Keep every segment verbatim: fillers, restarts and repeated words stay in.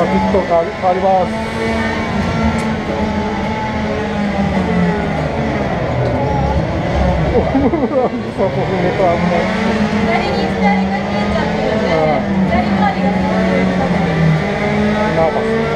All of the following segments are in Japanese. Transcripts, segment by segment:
ット変わり変わります。おお、そう、僕ネタはもう。 左に左が見えちゃってるんで、左回りがすごい難しい。 ナーバス。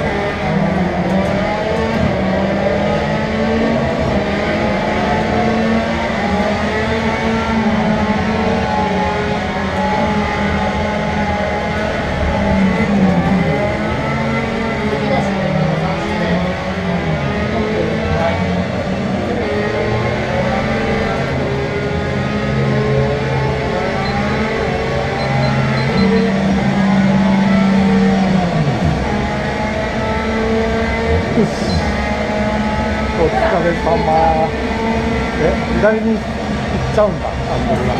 お疲れ様。え、左に行っちゃうんだ、ハンドルが。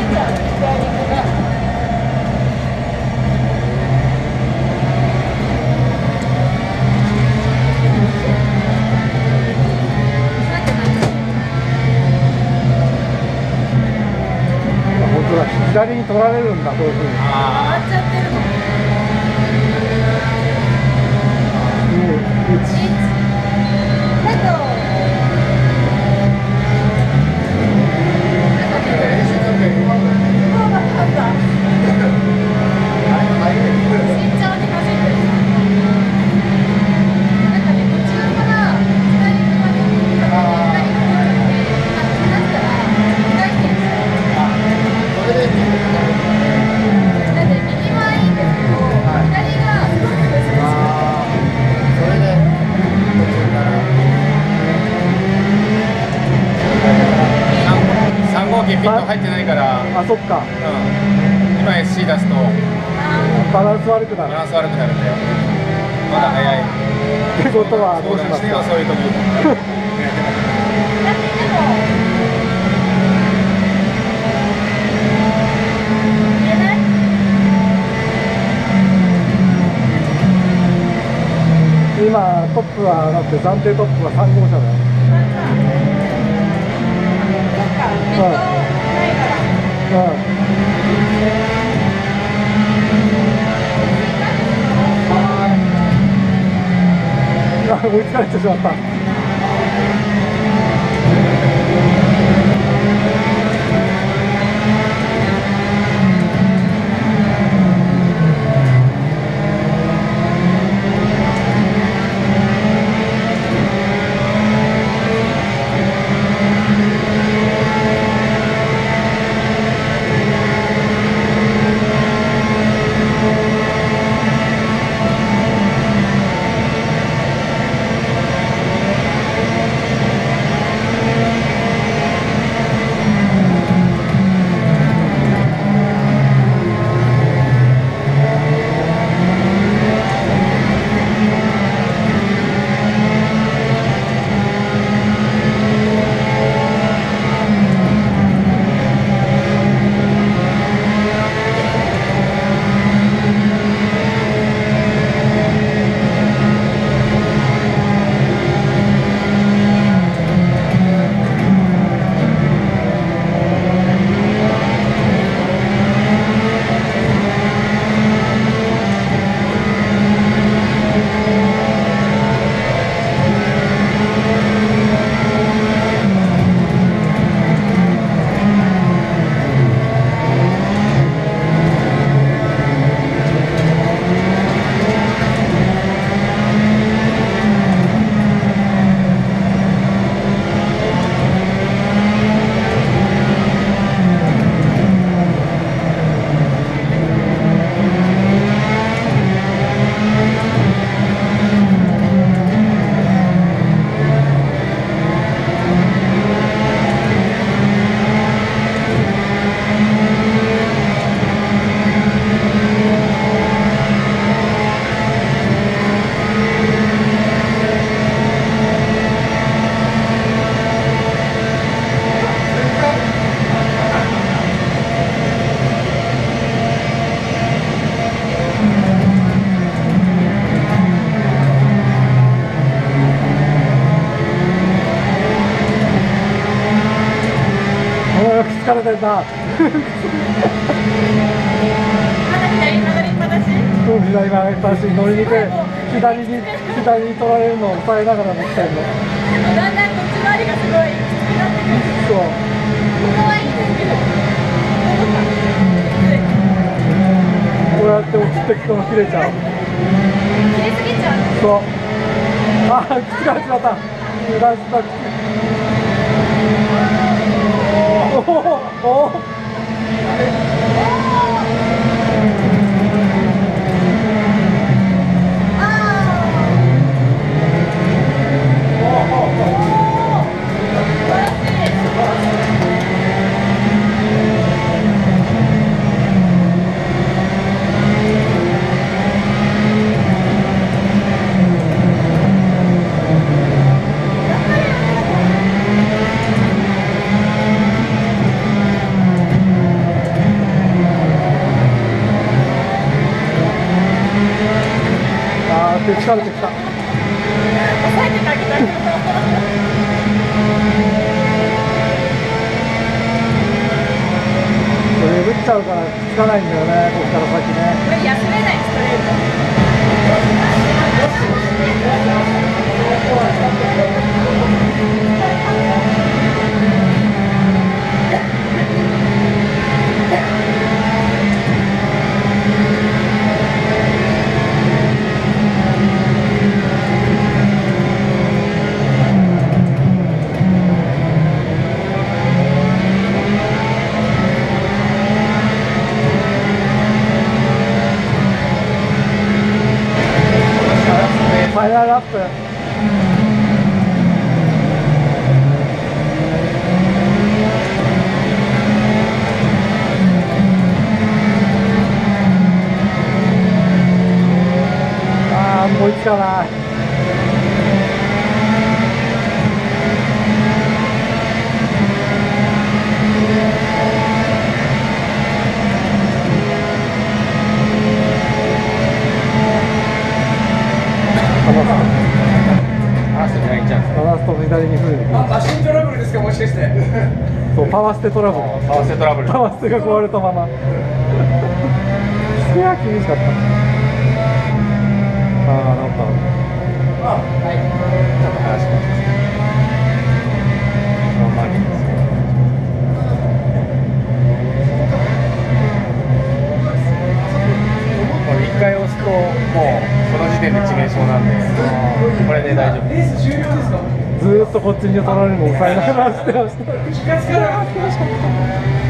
本当だ、左に取られるんだ、そういうふうに。 回っちゃってるの。 に、いち。 ピット入ってないから、 あ、そっか、うん、 今 エスシー 出すとバランス悪くなる。 バランス悪くなるんだよ。まだ早い。 ってことはどうしますか。 そういう時。 今トップはだって暫定トップはさん号車だよ。うん、うん、追いつかれてしまった。疲れてんな。まだ左曲がりっぱなし。 うん、左曲がりっぱなし、乗りにくい。 左に左に取られるのを抑えながら乗ってんの。 だんだんこっち回りがすごいきつくなってくる。 そう。 ここはいいんですけど、 こうやって落ちていくと切れちゃう。 切れすぎちゃう。 そう。ああ、きつくなっちまった。油断した。おおおお。疲れてきた。 抑えててあげたい。 これ打っちゃうからつかないんだよね、ここから先ね。 これ休めないストレート。ファイナルラップ。ああ、もういつかな。パワースト左に振る。 マシントラブルですか、もしかして。 そう、パワーステトラブル。 パワーステトラブル。 パワーステが壊れたまま。いや、厳しかった。ああ、なんか。 はい。ちょっと話します。一回押すと、もうその時点で致命傷なんで、これで大丈夫。レース終了ですか？ ずーっとこっちに取られるのを抑えながら走ってました。